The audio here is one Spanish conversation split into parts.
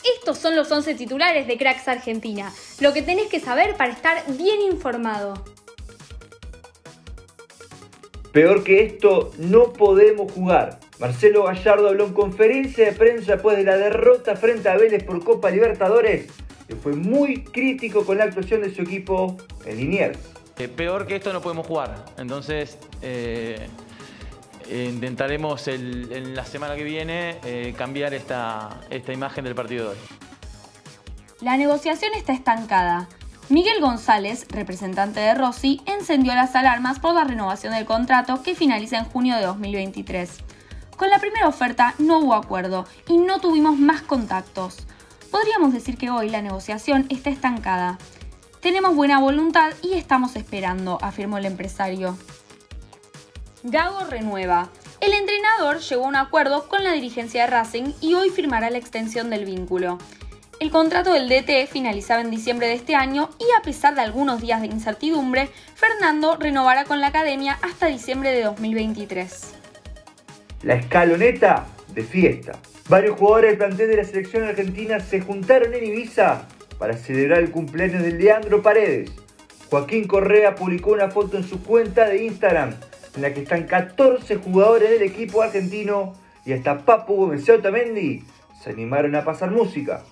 Estos son los 11 titulares de Cracks Argentina, lo que tenés que saber para estar bien informado. Peor que esto, no podemos jugar. Marcelo Gallardo habló en conferencia de prensa después de la derrota frente a Vélez por Copa Libertadores, que fue muy crítico con la actuación de su equipo en Liniers. Peor que esto no podemos jugar, entonces intentaremos en la semana que viene cambiar esta imagen del partido de hoy. La negociación está estancada. Miguel González, representante de Rossi, encendió las alarmas por la renovación del contrato que finaliza en junio de 2023. Con la primera oferta no hubo acuerdo y no tuvimos más contactos. Podríamos decir que hoy la negociación está estancada. Tenemos buena voluntad y estamos esperando, afirmó el empresario. Gago renueva. El entrenador llegó a un acuerdo con la dirigencia de Racing y hoy firmará la extensión del vínculo. El contrato del DT finalizaba en diciembre de este año y a pesar de algunos días de incertidumbre, Fernando renovará con la academia hasta diciembre de 2023. La escaloneta de fiesta. Varios jugadores del plantel de la selección argentina se juntaron en Ibiza para celebrar el cumpleaños de Leandro Paredes. Joaquín Correa publicó una foto en su cuenta de Instagram en la que están 14 jugadores del equipo argentino y hasta Papu Gómez y Otamendi se animaron a pasar música.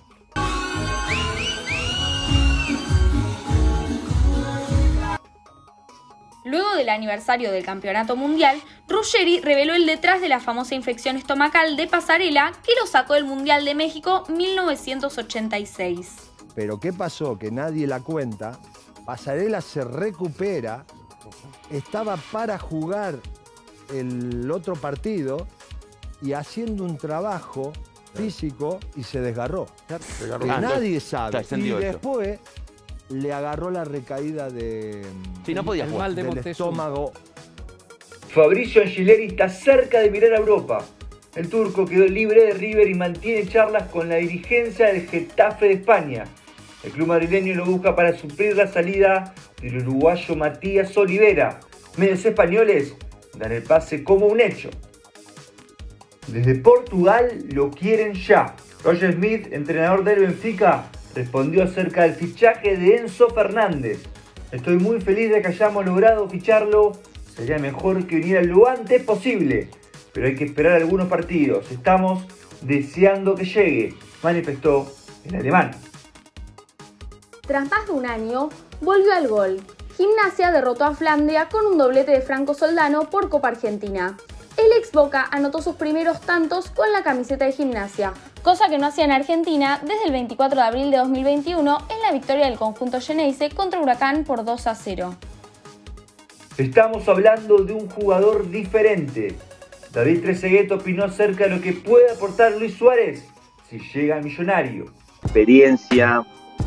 Luego del aniversario del Campeonato Mundial, Ruggeri reveló el detrás de la famosa infección estomacal de Pasarela que lo sacó del Mundial de México 1986. Pero ¿qué pasó? Que nadie la cuenta. Pasarela se recupera, estaba para jugar el otro partido y haciendo un trabajo físico y se desgarró. Que nadie sabe. Y después le agarró la recaída de no podía jugar, del estómago. Fabricio Angileri está cerca de mirar a Europa. El turco quedó libre de River y mantiene charlas con la dirigencia del Getafe de España. El club madrileño lo busca para suplir la salida del uruguayo Matías Olivera. Medios españoles dan el pase como un hecho. Desde Portugal lo quieren ya. Roger Smith, entrenador del Benfica, respondió acerca del fichaje de Enzo Fernández. Estoy muy feliz de que hayamos logrado ficharlo. Sería mejor que viniera lo antes posible, pero hay que esperar algunos partidos. Estamos deseando que llegue, manifestó el alemán. Tras más de un año, volvió al gol. Gimnasia derrotó a Flandria con un doblete de Franco Soldano por Copa Argentina. El ex Boca anotó sus primeros tantos con la camiseta de Gimnasia, cosa que no hacía en Argentina desde el 24 de abril de 2021 en la victoria del conjunto Xeneize contra Huracán por 2-0. Estamos hablando de un jugador diferente. David Trezeguet opinó acerca de lo que puede aportar Luis Suárez si llega a Millonario. Experiencia,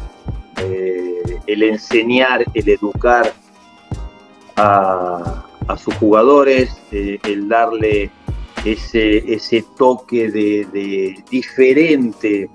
el enseñar, el educar a sus jugadores, el darle ese toque de diferente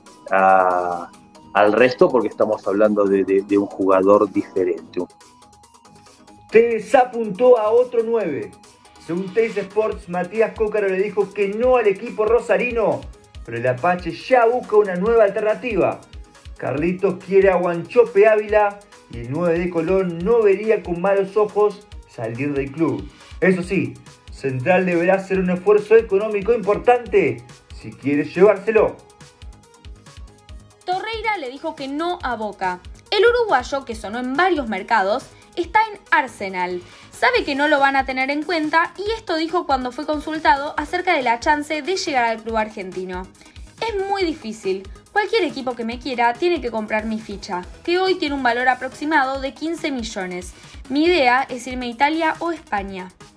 al resto, porque estamos hablando de un jugador diferente. Tevez apuntó a otro 9. Según Teis Sports, Matías Cócaro le dijo que no al equipo rosarino, pero el Apache ya busca una nueva alternativa. Carlitos quiere a Wanchope Ávila y el 9 de Colón no vería con malos ojos salir del club. Eso sí, Central deberá hacer un esfuerzo económico importante si quiere llevárselo. Torreira le dijo que no a Boca. El uruguayo, que sonó en varios mercados, está en Arsenal. Sabe que no lo van a tener en cuenta y esto dijo cuando fue consultado acerca de la chance de llegar al club argentino. Es muy difícil. Cualquier equipo que me quiera tiene que comprar mi ficha, que hoy tiene un valor aproximado de 15 millones. Mi idea es irme a Italia o España.